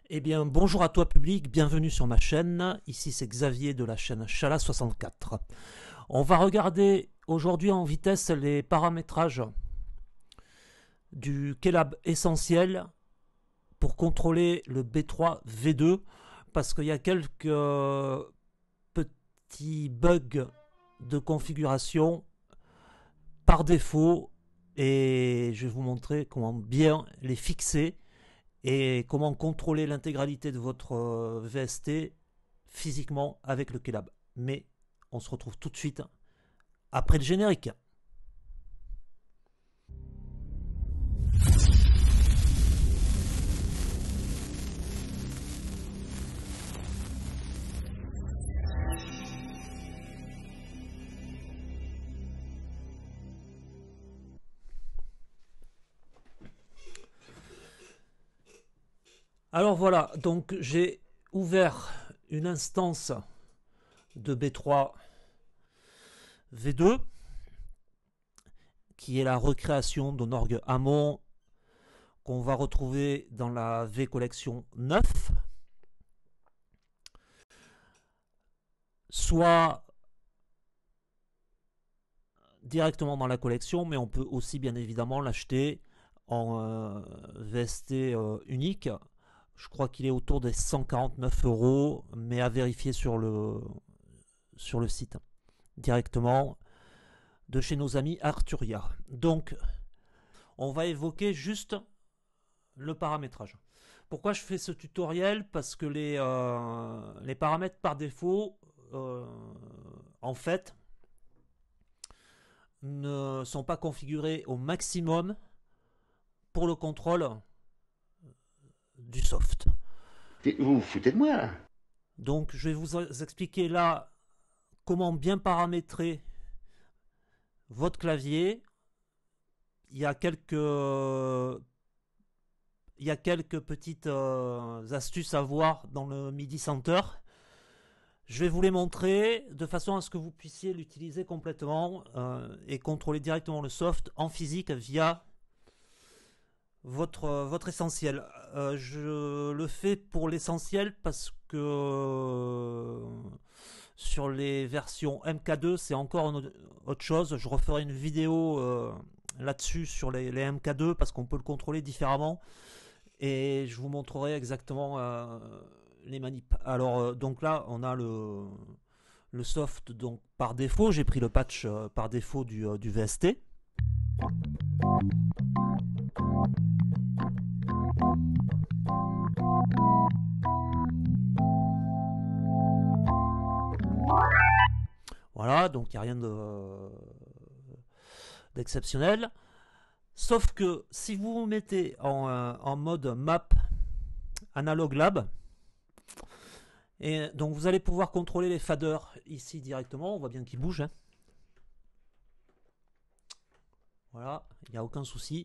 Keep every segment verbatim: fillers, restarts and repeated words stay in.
Eh bien, bonjour à toi public, bienvenue sur ma chaîne. Ici c'est Xavier de la chaîne Chala soixante-quatre. On va regarder aujourd'hui en vitesse les paramétrages du Kelab essentiel pour contrôler le B trois V deux parce qu'il y a quelques petits bugs de configuration par défaut et je vais vous montrer comment bien les fixer et comment contrôler l'intégralité de votre V S T physiquement avec le Kelab. Mais on se retrouve tout de suite après le générique. Alors voilà, donc j'ai ouvert une instance de B trois V deux qui est la recréation d'Onorg Amon qu'on va retrouver dans la V collection neuf, soit directement dans la collection, mais on peut aussi bien évidemment l'acheter en euh, V S T euh, unique. Je crois qu'il est autour des cent quarante-neuf euros, mais à vérifier sur le, sur le site directement de chez nos amis Arturia. Donc, on va évoquer juste le paramétrage. Pourquoi je fais ce tutoriel? Parce que les, euh, les paramètres par défaut, euh, en fait, ne sont pas configurés au maximum pour le contrôle du soft. Vous vous foutez de moi là? Donc je vais vous expliquer là comment bien paramétrer votre clavier. Il y a quelques, il y a quelques petites euh, astuces à voir dans le MIDI Center. Je vais vous les montrer de façon à ce que vous puissiez l'utiliser complètement euh, et contrôler directement le soft en physique via votre, votre essentiel. Euh, je le fais pour l'essentiel parce que euh, sur les versions M K deux, c'est encore une autre chose. Je referai une vidéo euh, là-dessus sur les, les M K deux parce qu'on peut le contrôler différemment. Et je vous montrerai exactement euh, les manips. Alors, euh, donc là, on a le, le soft donc, par défaut. J'ai pris le patch euh, par défaut du, euh, du V S T. Voilà, donc il n'y a rien de, d'exceptionnel. Sauf que si vous vous mettez en, euh, en mode map analog lab, et donc vous allez pouvoir contrôler les faders ici directement, on voit bien qu'ils bougent. Hein. Voilà, il n'y a aucun souci.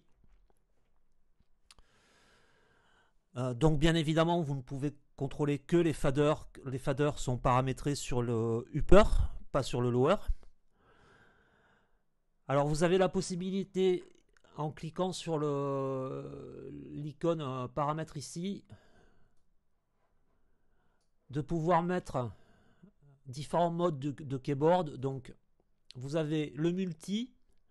Euh, donc bien évidemment, vous ne pouvez contrôler que les faders. Les faders sont paramétrés sur le upper, pas sur le lower. Alors vous avez la possibilité, en cliquant sur l'icône euh, paramètres ici, de pouvoir mettre différents modes de, de keyboard. Donc vous avez le multi,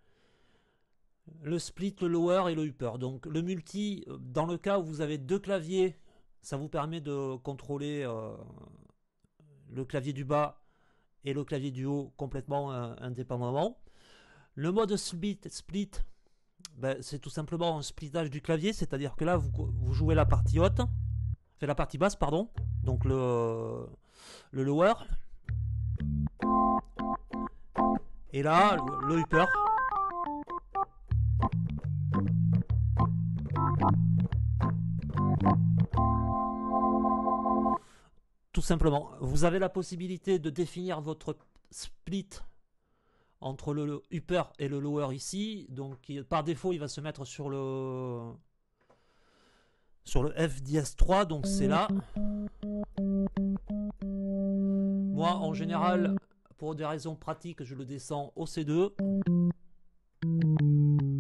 le split, le lower et le upper. Donc le multi, dans le cas où vous avez deux claviers, ça vous permet de contrôler euh, le clavier du bas et le clavier du haut complètement euh, indépendamment. Le mode split, split ben, c'est tout simplement un splittage du clavier, c'est-à-dire que là vous, vous jouez la partie haute, fait la partie basse pardon, donc le, le lower, et là le upper. Tout simplement, vous avez la possibilité de définir votre split entre le upper et le lower ici. Donc par défaut, il va se mettre sur le sur le F dièse trois, donc c'est là. Moi, en général, pour des raisons pratiques, je le descends au C deux.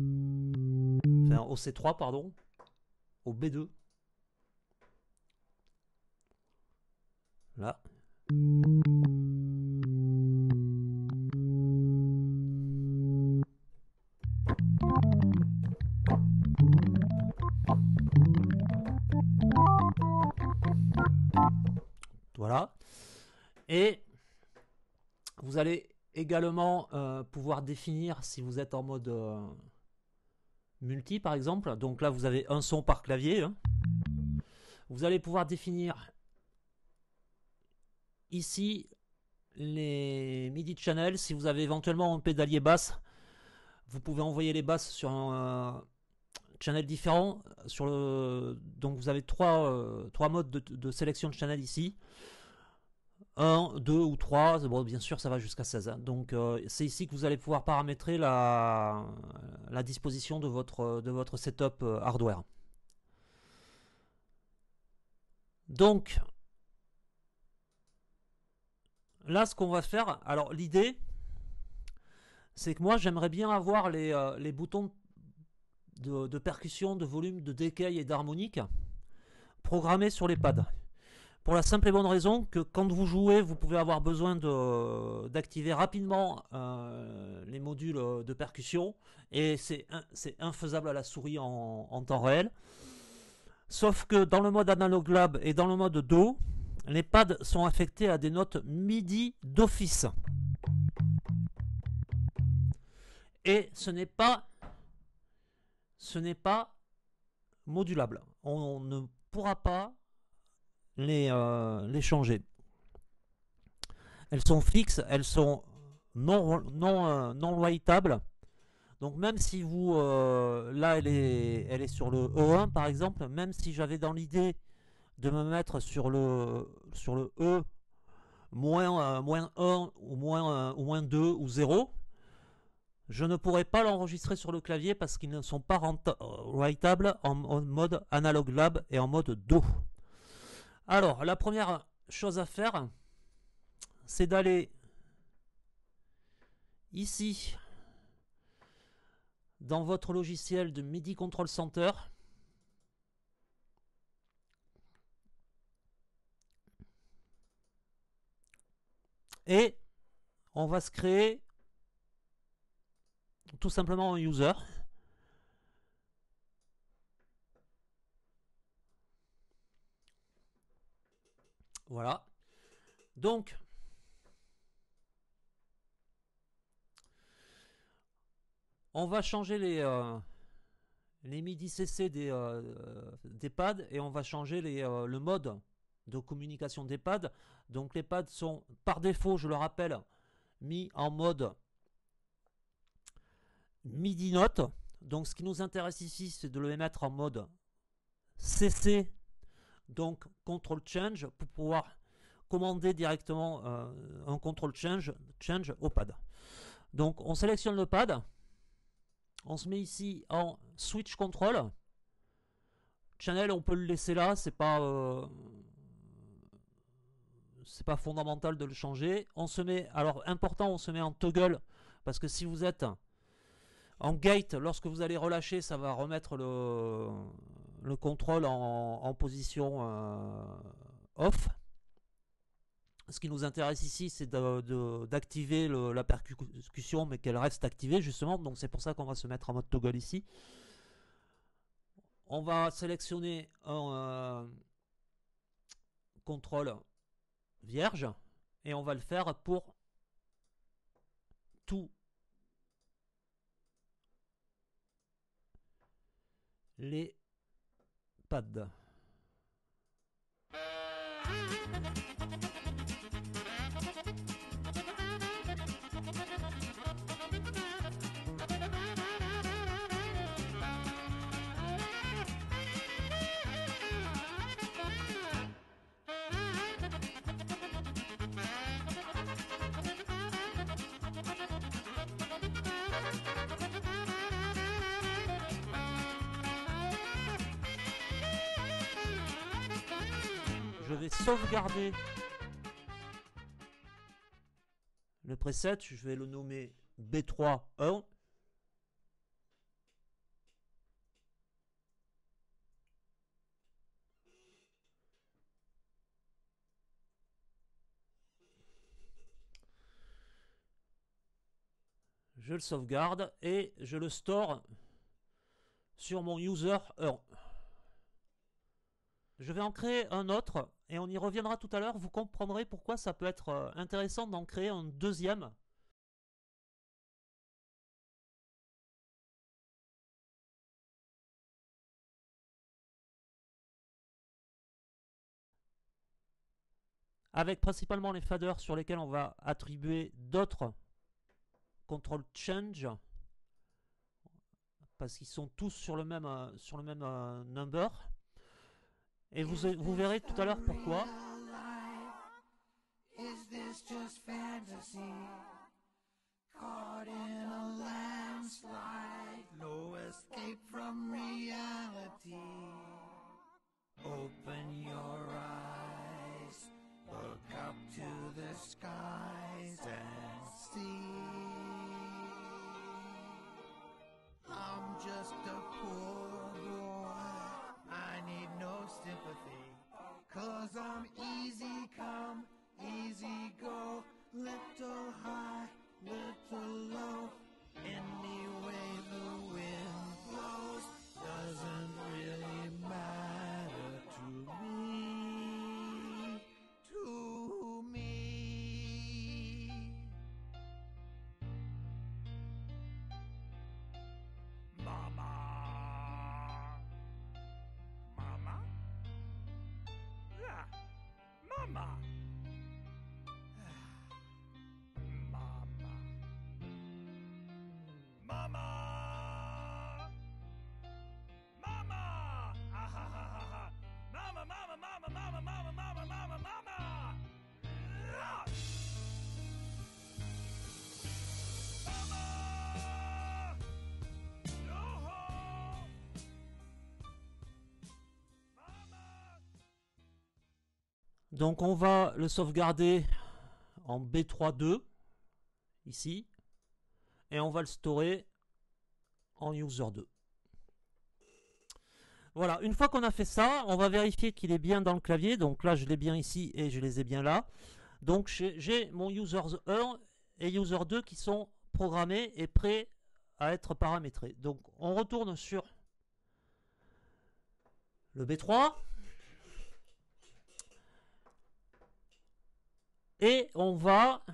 Enfin, au C trois, pardon. Au B deux. Là. Voilà. Et vous allez également euh, pouvoir définir si vous êtes en mode euh, multi par exemple. Donc là vous avez un son par clavier. Hein. Vous allez pouvoir définir ici les MIDI channels. Si vous avez éventuellement un pédalier basse, vous pouvez envoyer les basses sur un euh, channel différent. Sur le... Donc vous avez trois, euh, trois modes de, de sélection de channel ici. un, deux ou trois, bon, bien sûr ça va jusqu'à seize. Hein. Donc euh, c'est ici que vous allez pouvoir paramétrer la, la disposition de votre, de votre setup euh, hardware. Donc là ce qu'on va faire, alors l'idée c'est que moi j'aimerais bien avoir les, euh, les boutons de, de percussion, de volume, de decay et d'harmonique programmés sur les pads. Pour la simple et bonne raison que quand vous jouez, vous pouvez avoir besoin de, d'activer rapidement euh, les modules de percussion et c'est, c'est infaisable à la souris en, en temps réel. Sauf que dans le mode Analog Lab et dans le mode Do, les pads sont affectés à des notes MIDI d'office. Et ce n'est pas, ce n'est pas modulable. On, on ne pourra pas les, euh, les changer. Elles sont fixes, elles sont non, non, euh, non writeables. Donc même si vous, euh, là elle est, elle est sur le E un par exemple, même si j'avais dans l'idée de me mettre sur le, sur le E moins, euh, moins un ou moins, euh, ou moins deux ou zéro, je ne pourrais pas l'enregistrer sur le clavier parce qu'ils ne sont pas writeables en, en mode Analog Lab et en mode Do. Alors la première chose à faire, c'est d'aller ici dans votre logiciel de MIDI Control Center. Et on va se créer tout simplement un user. Voilà. Donc, on va changer les, euh, les MIDI C C des, euh, des pads et on va changer les, euh, le mode de communication des pads. Donc les pads sont par défaut, je le rappelle, mis en mode MIDI note. Donc ce qui nous intéresse ici, c'est de le mettre en mode C C, donc control change, pour pouvoir commander directement euh, un control change, change au pad. Donc on sélectionne le pad, on se met ici en switch control. Channel, on peut le laisser là, c'est pas euh, c'est pas fondamental de le changer. On se met, alors important, on se met en toggle parce que si vous êtes en gate, lorsque vous allez relâcher, ça va remettre le, le contrôle en, en position euh, off. Ce qui nous intéresse ici, c'est d'activer la percussion, mais qu'elle reste activée justement. Donc c'est pour ça qu'on va se mettre en mode toggle ici. On va sélectionner un euh, contrôle vierge et on va le faire pour tous les pads. Je vais sauvegarder le preset, je vais le nommer B trois un. je le sauvegarde et je le store sur mon user un. Je vais en créer un autre et on y reviendra tout à l'heure. Vous comprendrez pourquoi ça peut être intéressant d'en créer un deuxième. Avec principalement les faders sur lesquels on va attribuer d'autres control change. Parce qu'ils sont tous sur le même, euh, sur le même euh, number. Et vous, vous verrez tout à l'heure pourquoi. Is this just fantasy? Caught in a landslide, no escape from reality. Open your eyes, look up to the skies and see. I'm just a poor boy, I need no sympathy, 'cause I'm easy come, easy go, little high, little low, any way the wind blows, doesn't really matter to me, to me. Mama, Mama, yeah, Mama. Mama! Mama! Ah, ha, ha, ha, ha. Mama, mama, mama, mama, mama, mama, mama, mama! Ah! Mama! Yo-ho! Mama! Donc on va le sauvegarder en B trois deux ici. Et on va le storer en user deux. Voilà, une fois qu'on a fait ça, on va vérifier qu'il est bien dans le clavier. Donc là, je l'ai bien ici et je les ai bien là. Donc j'ai mon user un et user deux qui sont programmés et prêts à être paramétrés. Donc on retourne sur le B trois. Et on va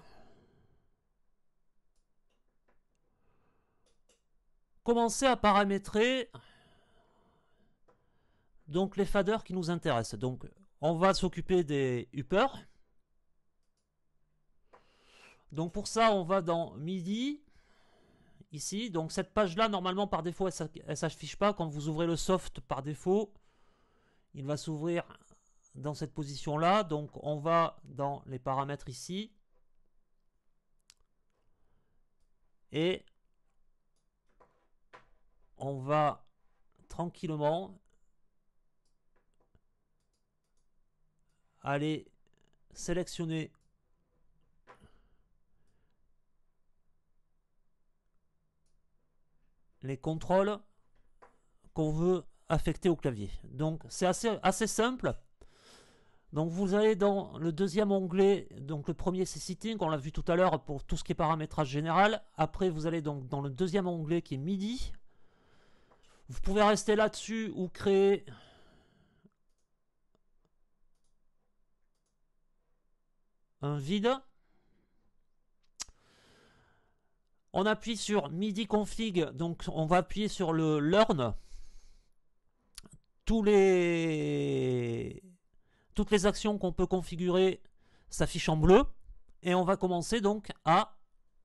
commencer à paramétrer donc les faders qui nous intéressent. Donc on va s'occuper des uppers. Donc pour ça on va dans MIDI ici. Donc cette page là normalement par défaut elle ne s'affiche pas. Quand vous ouvrez le soft par défaut il va s'ouvrir dans cette position là. Donc on va dans les paramètres ici et on va tranquillement aller sélectionner les contrôles qu'on veut affecter au clavier. Donc c'est assez, assez simple. Donc vous allez dans le deuxième onglet, donc le premier c'est Setting, on l'a vu tout à l'heure pour tout ce qui est paramétrage général. Après vous allez donc dans le deuxième onglet qui est MIDI. Vous pouvez rester là-dessus ou créer un vide. On appuie sur MIDI config, donc on va appuyer sur le learn. Tous les... Toutes les actions qu'on peut configurer s'affichent en bleu. Et on va commencer donc à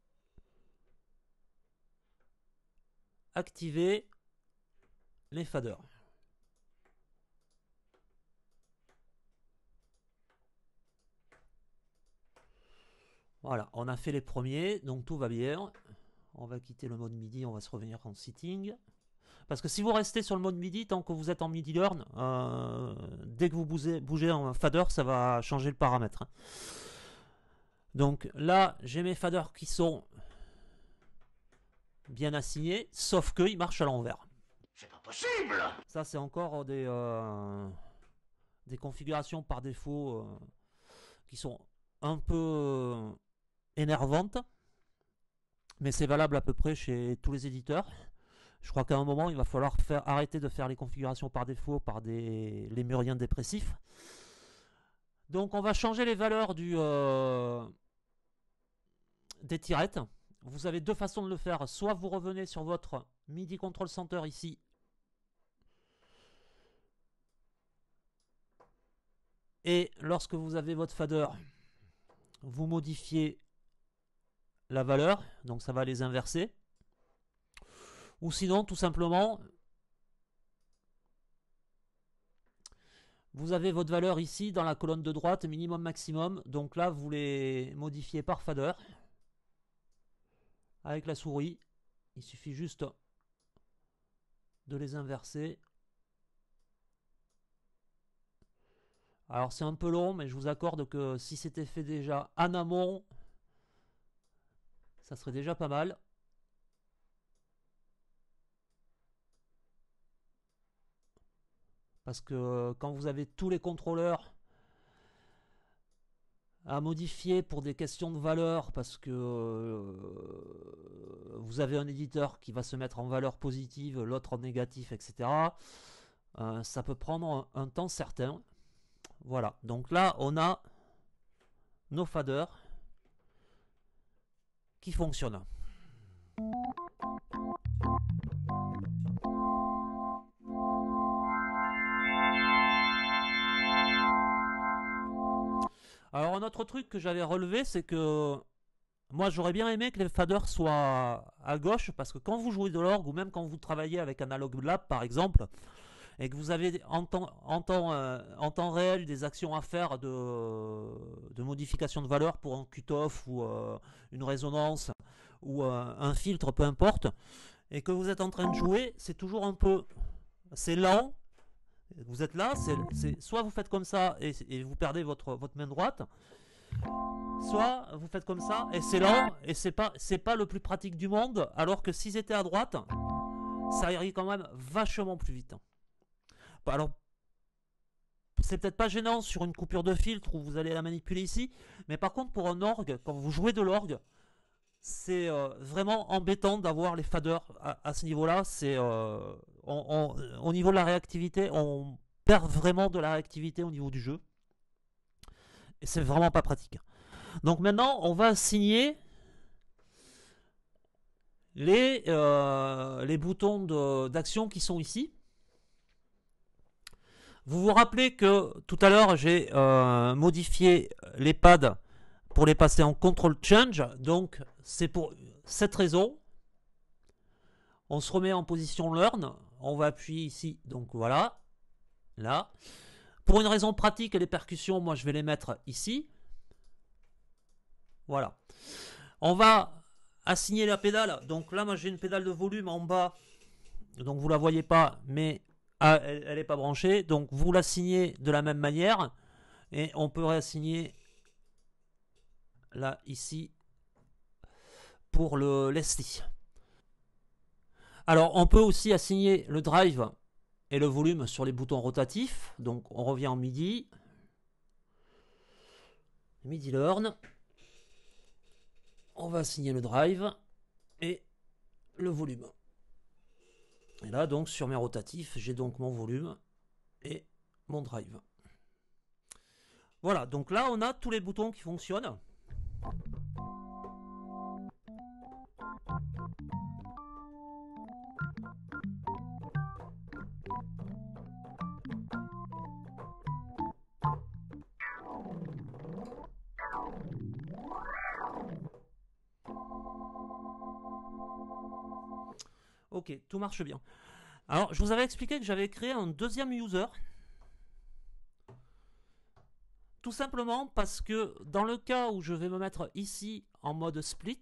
activer les faders. Voilà, on a fait les premiers, donc tout va bien. On va quitter le mode MIDI, on va se revenir en Setting. Parce que si vous restez sur le mode MIDI, tant que vous êtes en MIDI Learn, euh, dès que vous bougez, bougez en fader, ça va changer le paramètre. Donc là, j'ai mes faders qui sont bien assignés, sauf qu'ils marchent à l'envers. C'est pas possible! Ça, c'est encore des, euh, des configurations par défaut euh, qui sont un peu euh, énervantes. mais c'est valable à peu près chez tous les éditeurs. Je crois qu'à un moment, il va falloir faire, arrêter de faire les configurations par défaut par des lémuriens dépressifs. Donc on va changer les valeurs du, euh, des tirettes. Vous avez deux façons de le faire. Soit vous revenez sur votre MIDI Control Center ici. Et lorsque vous avez votre fader, vous modifiez la valeur. Donc ça va les inverser. Ou sinon, tout simplement, vous avez votre valeur ici dans la colonne de droite, minimum, maximum. Donc là, vous les modifiez par fader. Avec la souris, il suffit juste de les inverser. Alors c'est un peu long, mais je vous accorde que si c'était fait déjà en amont, ça serait déjà pas mal. Parce que quand vous avez tous les contrôleurs à modifier pour des questions de valeur, parce que euh, vous avez un éditeur qui va se mettre en valeur positive, l'autre en négatif, et cetera, euh, ça peut prendre un, un temps certain. Voilà, donc là on a nos faders qui fonctionnent. Alors un autre truc que j'avais relevé, c'est que moi j'aurais bien aimé que les faders soient à gauche, parce que quand vous jouez de l'orgue, ou même quand vous travaillez avec Analog Lab par exemple, et que vous avez en temps, en temps, euh, en temps réel des actions à faire de, de modification de valeur pour un cut-off ou euh, une résonance ou euh, un filtre, peu importe, et que vous êtes en train de jouer, c'est toujours un peu... c'est lent. Vous êtes là, c'est soit vous faites comme ça et, et vous perdez votre, votre main droite, soit vous faites comme ça et c'est lent et c'est pas, c'est pas le plus pratique du monde, alors que si c'était à droite, ça irait quand même vachement plus vite. Alors, c'est peut-être pas gênant sur une coupure de filtre où vous allez la manipuler ici, mais par contre pour un orgue, quand vous jouez de l'orgue, c'est euh, vraiment embêtant d'avoir les faders à, à ce niveau-là. C'est euh, on, on, au niveau de la réactivité, on perd vraiment de la réactivité au niveau du jeu. Et c'est vraiment pas pratique. Donc maintenant, on va assigner les, euh, les boutons d'action qui sont ici. Vous vous rappelez que tout à l'heure, j'ai euh, modifié les pads pour les passer en control change. Donc c'est pour cette raison. On se remet en position learn. On va appuyer ici. Donc voilà. Là. Pour une raison pratique, les percussions, moi je vais les mettre ici. Voilà. On va assigner la pédale. Donc là, moi j'ai une pédale de volume en bas. Donc vous la voyez pas, mais ah, elle n'est pas branchée. Donc vous l'assignez de la même manière. Et on peut réassigner là, ici, pour le Leslie. Alors, on peut aussi assigner le drive et le volume sur les boutons rotatifs. Donc, on revient en MIDI. MIDI Learn. On va assigner le drive et le volume. Et là, donc, sur mes rotatifs, j'ai donc mon volume et mon drive. Voilà, donc là, on a tous les boutons qui fonctionnent. Ok, tout marche bien. Alors, je vous avais expliqué que j'avais créé un deuxième user. Tout simplement parce que dans le cas où je vais me mettre ici en mode split,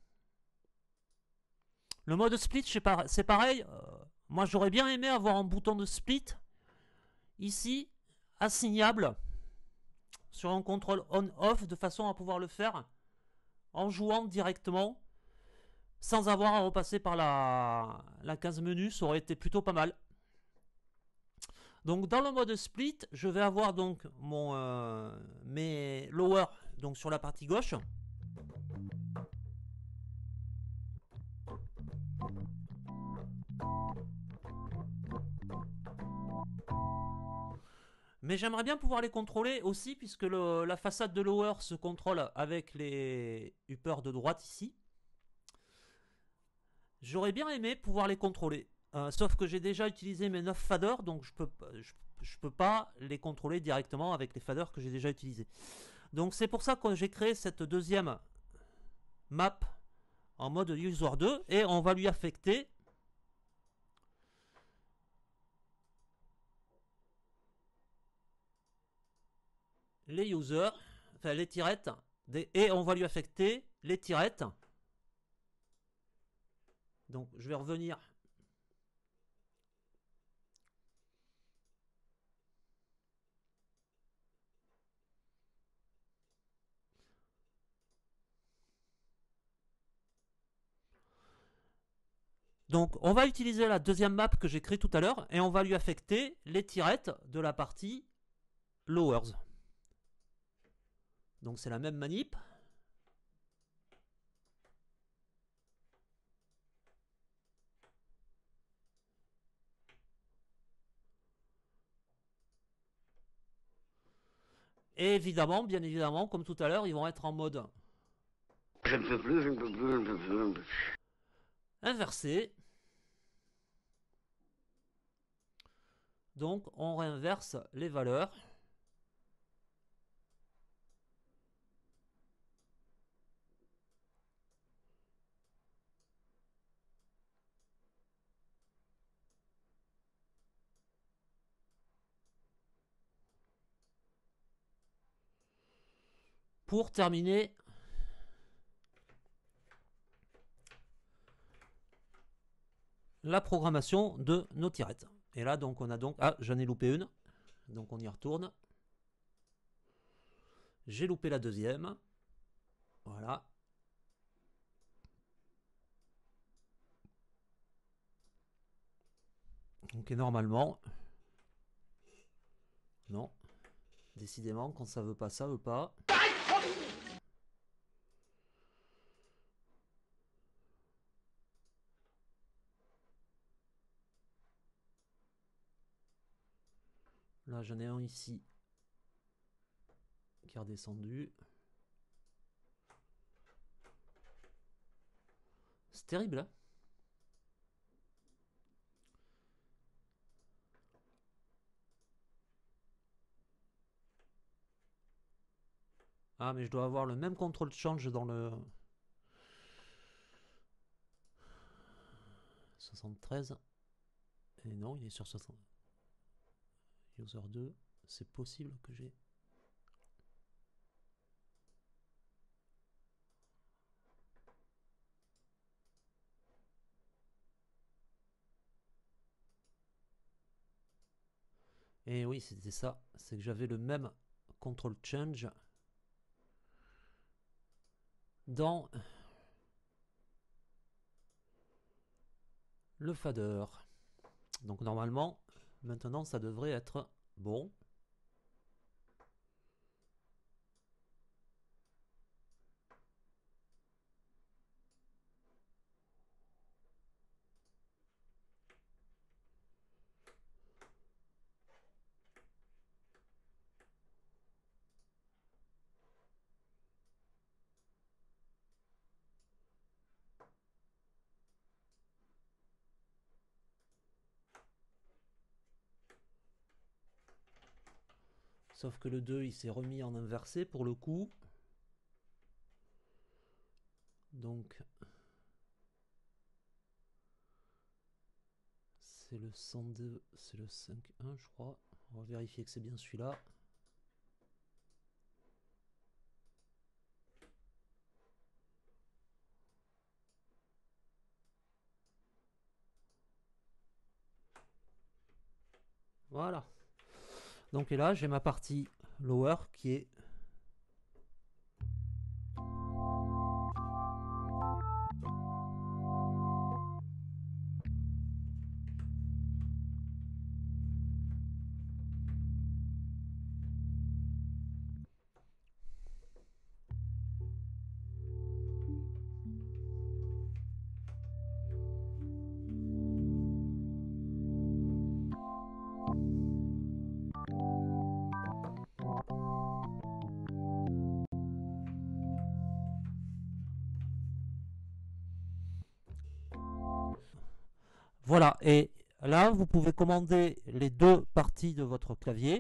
le mode split, c'est pareil. Euh, moi, j'aurais bien aimé avoir un bouton de split ici, assignable sur un contrôle on-off, de façon à pouvoir le faire en jouant directement, sans avoir à repasser par la, la case menu. Ça aurait été plutôt pas mal. Donc dans le mode split, je vais avoir donc mon euh, mes lower donc sur la partie gauche. Mais j'aimerais bien pouvoir les contrôler aussi, puisque le, la façade de lower se contrôle avec les uppers de droite ici. J'aurais bien aimé pouvoir les contrôler. Euh, sauf que j'ai déjà utilisé mes neuf faders, donc je peux, je, je peux pas les contrôler directement avec les faders que j'ai déjà utilisés. Donc c'est pour ça que j'ai créé cette deuxième map en mode user deux, et on va lui affecter les users, enfin les tirettes, et on va lui affecter les tirettes. Donc je vais revenir. Donc on va utiliser la deuxième map que j'ai créée tout à l'heure, et on va lui affecter les tirettes de la partie lowers. Donc c'est la même manip. Et évidemment, bien évidemment, comme tout à l'heure, ils vont être en mode Je ne peux plus, je ne peux plus, je ne peux plus, je ne peux plus. inversé. Donc on réinverse les valeurs. Pour terminer la programmation de nos tirettes. Et là, donc, on a donc... Ah, j'en ai loupé une. Donc, on y retourne. J'ai loupé la deuxième. Voilà. Donc, et normalement... Non. Décidément, quand ça veut pas, ça veut pas. Là, j'en ai un ici qui est redescendu. C'est terrible, hein? Ah, mais je dois avoir le même contrôle change dans le... soixante-treize. Et non, il est sur soixante. User deux. C'est possible que j'ai... Et oui, c'était ça. C'est que j'avais le même control change dans le fader. Donc normalement, maintenant ça devrait être bon. Sauf que le deux il s'est remis en inversé pour le coup. Donc c'est le cent deux, c'est le cinq un je crois. On va vérifier que c'est bien celui-là. Voilà. Donc et là j'ai ma partie lower qui est Voilà, et là, vous pouvez commander les deux parties de votre clavier.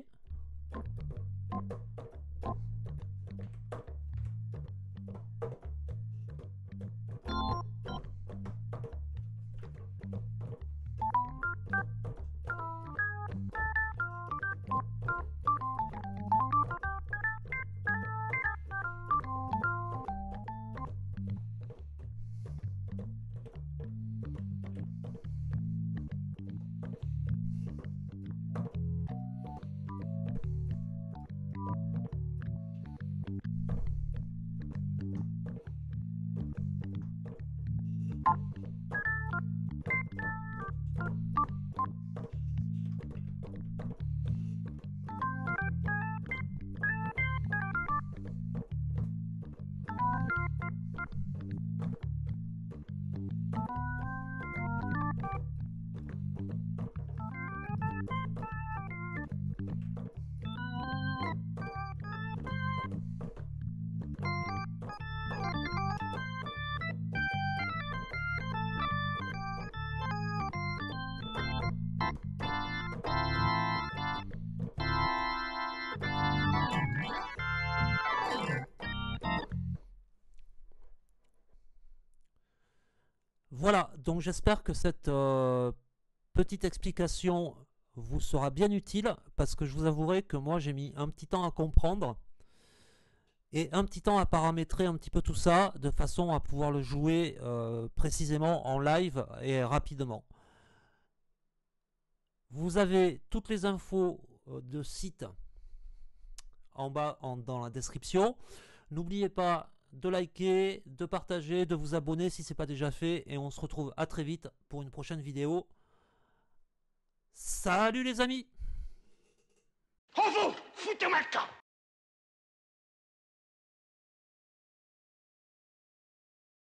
Voilà, donc j'espère que cette euh, petite explication vous sera bien utile, parce que je vous avouerai que moi j'ai mis un petit temps à comprendre et un petit temps à paramétrer un petit peu tout ça de façon à pouvoir le jouer euh, précisément en live et rapidement. Vous avez toutes les infos de site en bas en, dans la description. N'oubliez pas de liker, de partager, de vous abonner si ce n'est pas déjà fait, et on se retrouve à très vite pour une prochaine vidéo. Salut les amis!